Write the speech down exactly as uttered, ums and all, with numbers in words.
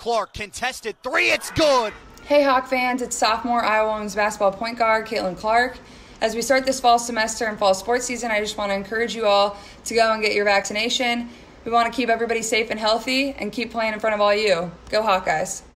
Clark, contested three, it's good. Hey Hawk fans, it's sophomore Iowa women's basketball point guard Caitlin Clark. As we start this fall semester and fall sports season, I just want to encourage you all to go and get your vaccination. We want to keep everybody safe and healthy and keep playing in front of all you. Go Hawkeyes.